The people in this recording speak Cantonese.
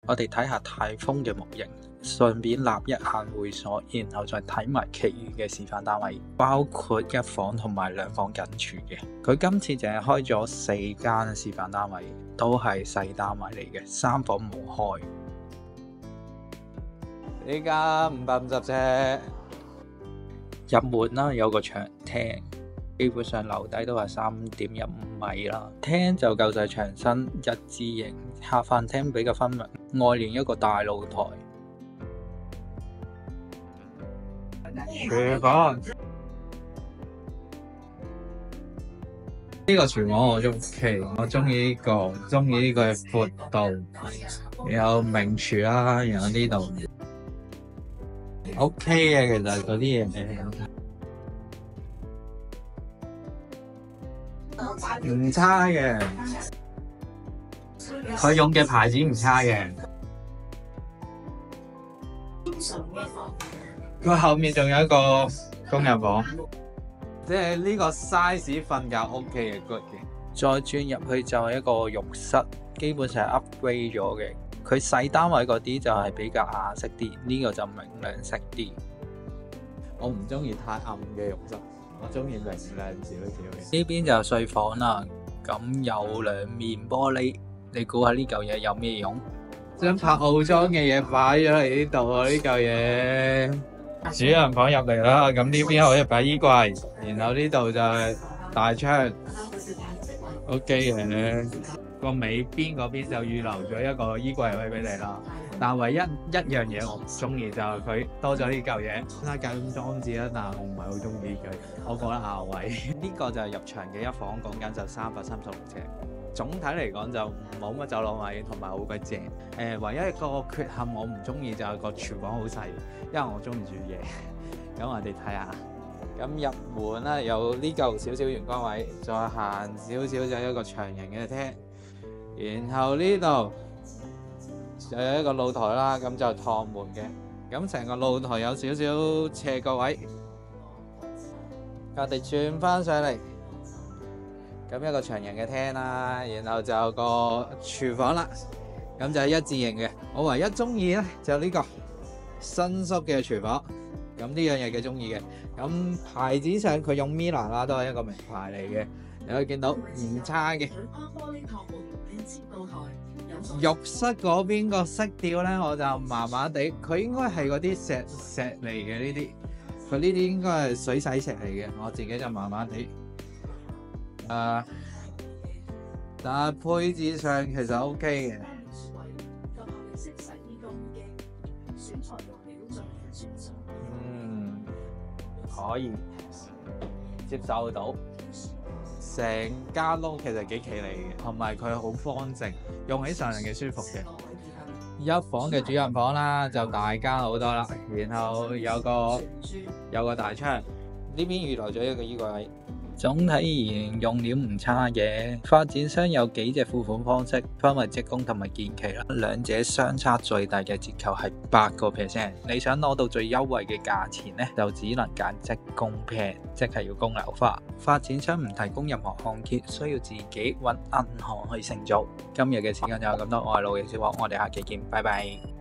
我哋睇下泰豐嘅模型，順便立一下會所，然後再睇埋其餘嘅示範單位，包括一房同埋兩房緊住嘅。佢今次淨係開咗4間示範單位，都係細單位嚟嘅，3房冇開。 呢間550尺， 入門啦，有個長廳，基本上樓底都係3.15米啦。廳就夠晒長身，一字形，客飯廳比較分明，外連一個大露台。廚房呢個廚房我OK，我中意呢個，中意呢個嘅闊度，有名廚啦，然後呢度 OK 嘅，其實嗰啲嘢唔差嘅，佢用嘅牌子唔差嘅。佢後面仲有一個工人房， 即係呢個 size 瞓覺 OK 嘅 good 嘅。 再轉入去就係一個浴室，基本上係 upgrade 咗嘅。佢細單位嗰啲就係比較雅式啲，呢個就明亮色啲。 我唔中意太暗嘅浴室，我中意明亮少少嘅。 呢邊就係睡房啦，咁有2面玻璃，你估下呢嚿嘢有咩用？ 將拍澳裝嘅嘢擺咗嚟呢度啊！呢嚿嘢。 主人房入嚟啦，咁呢邊可以擺衣櫃，然後呢度就係大窗 ，OK 嘅。個尾邊嗰邊就預留咗一個衣櫃位俾你啦。但唯一一樣嘢我唔中意就係佢多咗呢嚿嘢，拉架咁裝置啦，但係我唔係好中意佢，我覺得下位。呢個就係入場嘅一房，講緊就336尺。總體嚟講就冇乜走廊位，同埋好鬼正。唯一一個缺陷我唔中意就係個廚房好細，因為我中意煮嘢。咁我哋睇下，咁入門咧有呢嚿少少玄關位，再行少少就一個長形嘅廳，然後呢度就有一個露台啦，咁就趟門嘅。咁成個露台有少少斜角位，我哋轉翻上嚟。咁一個長形嘅廳啦，然後就有個廚房啦，咁就係一字形嘅。我唯一中意咧就呢個新式嘅廚房，咁呢樣嘢幾中意嘅。咁牌子上佢用 Mila 啦，都係一個名牌嚟嘅，你可以見到唔差嘅。浴室嗰邊個色調咧，我就麻麻地，佢應該係嗰啲石嚟嘅呢啲，佢呢啲應該係水洗石嚟嘅，我自己就麻麻地。但係配置上其實 OK 嘅。可以接受到。成間屋其實幾企理嘅，同埋佢好方正，用起上嚟幾舒服嘅。一房嘅主人房啦，就大間好多啦，然後有個大窗，呢邊預留咗一個衣櫃位。總體而言用料唔差嘅，發展商有幾隻付款方式，分為即供同埋建期啦，兩者相差最大嘅折扣係8%。你想攞到最優惠嘅價錢呢，就只能揀即供 plan， 即係要供樓花。發展商唔提供任何按揭，需要自己揾銀行去承造。今日嘅時間就咁多，我係老嘅小王，我哋下期見，拜拜。